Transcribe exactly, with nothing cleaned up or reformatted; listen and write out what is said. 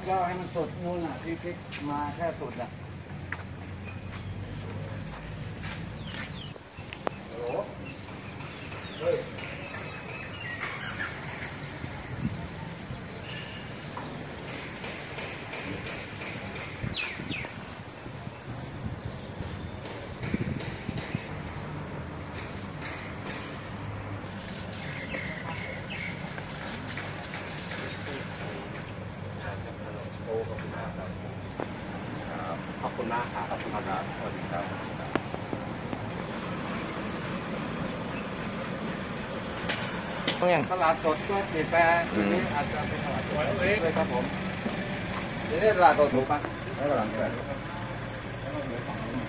ย่อให้มันสุดนู่นอ่ะที่พลิกมาแค่สุดอ่ะโอ้โหเฮ้ยขอบคุณมากครับขอบคุณครับสวัสดีครับอย่างตลาดสดก็เปลี่ยนแปลงทีนี้อาจจะเป็นตลาดสดเลยครับผมทีนี้ตลาดสดถูกปะไม่ตลาดสด